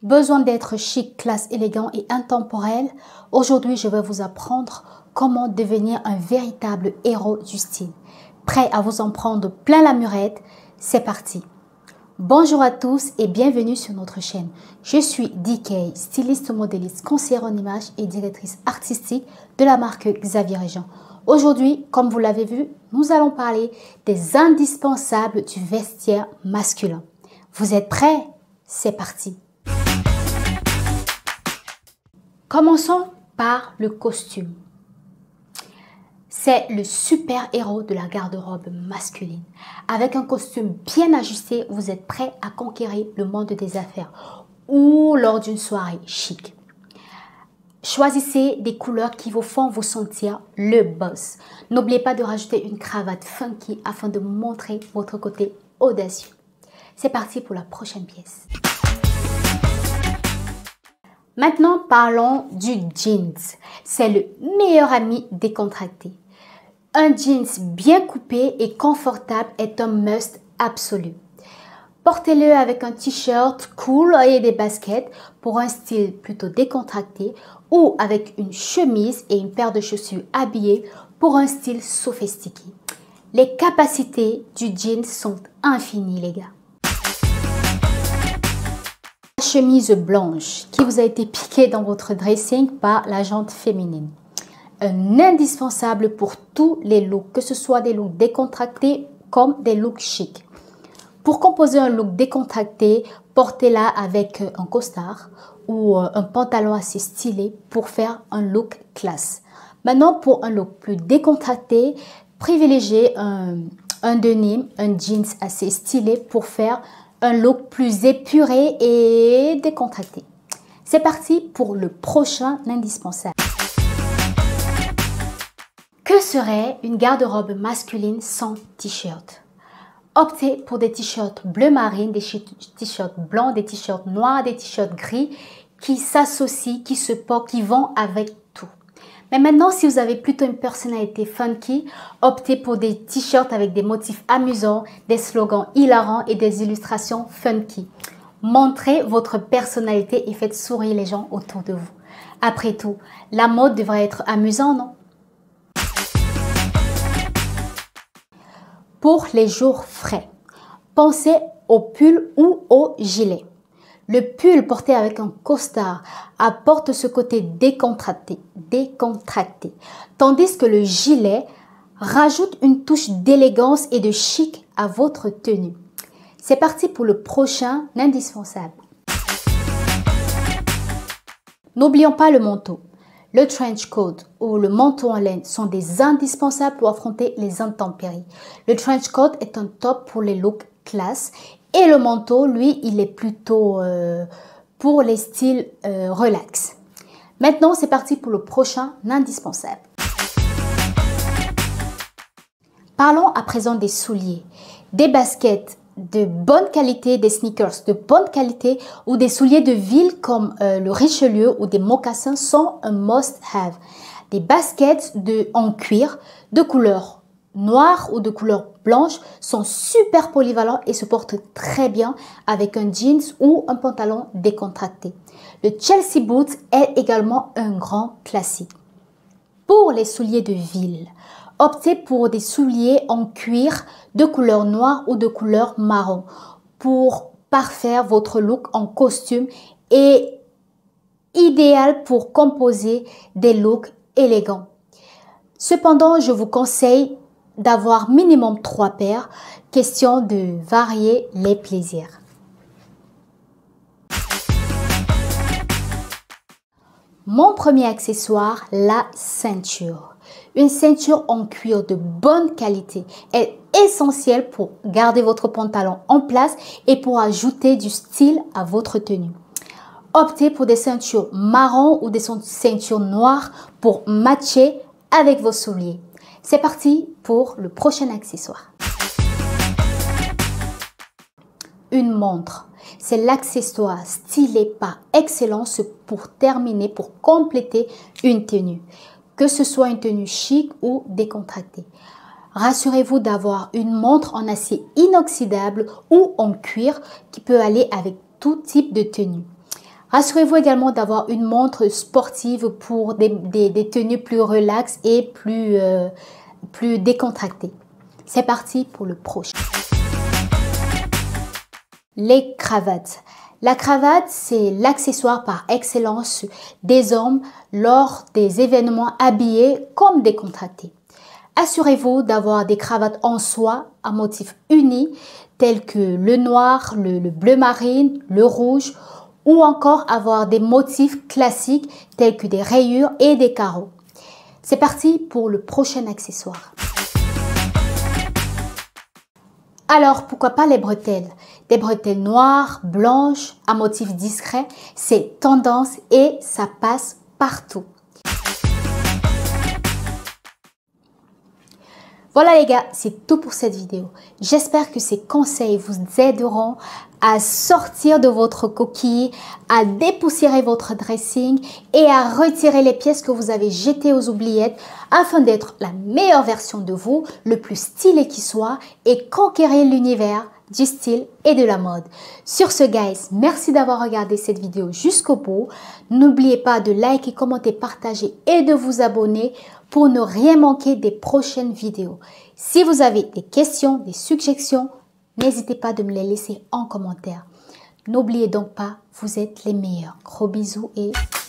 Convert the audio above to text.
Besoin d'être chic, classe, élégant et intemporel? Aujourd'hui, je vais vous apprendre comment devenir un véritable héros du style. Prêt à vous en prendre plein la murette? C'est parti! Bonjour à tous et bienvenue sur notre chaîne. Je suis DK, styliste modéliste, conseillère en images et directrice artistique de la marque Xavier Régent. Aujourd'hui, comme vous l'avez vu, nous allons parler des indispensables du vestiaire masculin. Vous êtes prêts? C'est parti! Commençons par le costume. C'est le super-héros de la garde-robe masculine. Avec un costume bien ajusté, vous êtes prêt à conquérir le monde des affaires ou lors d'une soirée chic. Choisissez des couleurs qui vous font vous sentir le boss. N'oubliez pas de rajouter une cravate funky afin de montrer votre côté audacieux. C'est parti pour la prochaine pièce. Maintenant, parlons du jeans. C'est le meilleur ami décontracté. Un jeans bien coupé et confortable est un must absolu. Portez-le avec un t-shirt cool et des baskets pour un style plutôt décontracté ou avec une chemise et une paire de chaussures habillées pour un style sophistiqué. Les capacités du jeans sont infinies, les gars. Chemise blanche qui vous a été piquée dans votre dressing par la jante féminine. Un indispensable pour tous les looks, que ce soit des looks décontractés comme des looks chics. Pour composer un look décontracté, portez-la avec un costard ou un pantalon assez stylé pour faire un look classe. Maintenant, pour un look plus décontracté, privilégiez un denim, un jeans assez stylé pour faire un look plus épuré et décontracté. C'est parti pour le prochain indispensable. Que serait une garde-robe masculine sans t-shirt? Optez pour des t-shirts bleu marine, des t-shirts blancs, des t-shirts noirs, des t-shirts gris qui s'associent, qui se portent, qui vont avec tout. Mais maintenant, si vous avez plutôt une personnalité funky, optez pour des t-shirts avec des motifs amusants, des slogans hilarants et des illustrations funky. Montrez votre personnalité et faites sourire les gens autour de vous. Après tout, la mode devrait être amusante, non? Pour les jours frais, pensez au pull ou au gilet. Le pull porté avec un costard apporte ce côté décontracté, tandis que le gilet rajoute une touche d'élégance et de chic à votre tenue. C'est parti pour le prochain indispensable. N'oublions pas le manteau. Le trench coat ou le manteau en laine sont des indispensables pour affronter les intempéries. Le trench coat est un top pour les looks classe et le manteau, lui, il est plutôt pour les styles relax. Maintenant, c'est parti pour le prochain indispensable. Parlons à présent des souliers, des baskets de bonne qualité, des sneakers de bonne qualité ou des souliers de ville comme le Richelieu ou des mocassins sont un must-have. Des baskets en cuir de couleur noire ou de couleur blanche sont super polyvalents et se portent très bien avec un jeans ou un pantalon décontracté. Le Chelsea Boot est également un grand classique. Pour les souliers de ville, optez pour des souliers en cuir de couleur noire ou de couleur marron pour parfaire votre look en costume et idéal pour composer des looks élégants. Cependant, je vous conseille d'avoir minimum 3 paires, question de varier les plaisirs. Mon premier accessoire, la ceinture. Une ceinture en cuir de bonne qualité est essentielle pour garder votre pantalon en place et pour ajouter du style à votre tenue. Optez pour des ceintures marron ou des ceintures noires pour matcher avec vos souliers. C'est parti pour le prochain accessoire. Une montre. C'est l'accessoire stylé par excellence pour terminer, pour compléter une tenue. Que ce soit une tenue chic ou décontractée. Rassurez-vous d'avoir une montre en acier inoxydable ou en cuir qui peut aller avec tout type de tenue. Rassurez-vous également d'avoir une montre sportive pour des tenues plus relaxes et plus décontractées. C'est parti pour le prochain. Les cravates. La cravate, c'est l'accessoire par excellence des hommes lors des événements habillés comme décontractés. Assurez-vous d'avoir des cravates en soie à motifs unis tels que le noir, le bleu marine, le rouge ou encore avoir des motifs classiques tels que des rayures et des carreaux. C'est parti pour le prochain accessoire. Alors, pourquoi pas les bretelles? Des bretelles noires, blanches, à motifs discrets, c'est tendance et ça passe partout. Voilà les gars, c'est tout pour cette vidéo. J'espère que ces conseils vous aideront à sortir de votre coquille, à dépoussiérer votre dressing et à retirer les pièces que vous avez jetées aux oubliettes afin d'être la meilleure version de vous, le plus stylé qui soit et conquérir l'univers du style et de la mode. Sur ce guys, merci d'avoir regardé cette vidéo jusqu'au bout. N'oubliez pas de liker, commenter, partager et de vous abonner pour ne rien manquer des prochaines vidéos. Si vous avez des questions, des suggestions, n'hésitez pas de me les laisser en commentaire. N'oubliez donc pas, vous êtes les meilleurs. Gros bisous et